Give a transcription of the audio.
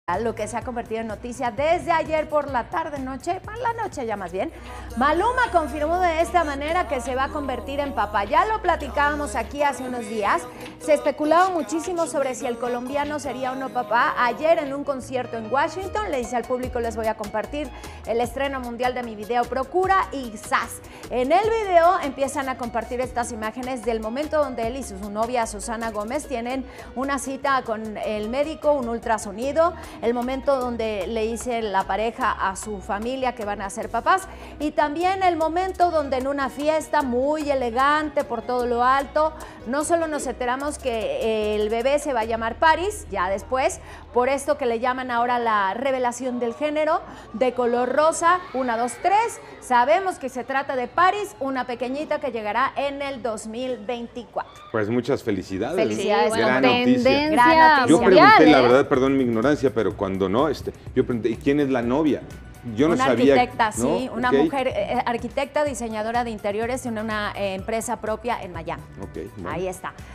Lo que se ha convertido en noticia desde ayer por la tarde, noche, la noche ya más bien. Maluma confirmó de esta manera que se va a convertir en papá. Ya lo platicábamos aquí hace unos días. Se especulaba muchísimo sobre si el colombiano sería o no papá. Ayer en un concierto en Washington le dice al público: les voy a compartir el estreno mundial de mi video Procura, y ¡zas! En el video empiezan a compartir estas imágenes del momento donde él y su novia Susana Gómez tienen una cita con el médico, un ultrasonido. El momento donde le dice la pareja a su familia que van a ser papás, y también el momento donde en una fiesta muy elegante por todo lo alto, no solo nos enteramos que el bebé se va a llamar Paris, ya después, por esto que le llaman ahora la revelación del género, de color rosa, 1, 2, 3, sabemos que se trata de Paris, una pequeñita que llegará en el 2024. Pues muchas felicidades. Felicidades, ¿no? Gran noticia. Gran noticia. Yo pregunté, la verdad, perdón mi ignorancia, pero cuando no, yo pregunté, ¿y quién es la novia? Yo no una sabía. Arquitecta, ¿no? sí, una mujer arquitecta, diseñadora de interiores en una empresa propia en Miami. Bueno. Ahí está.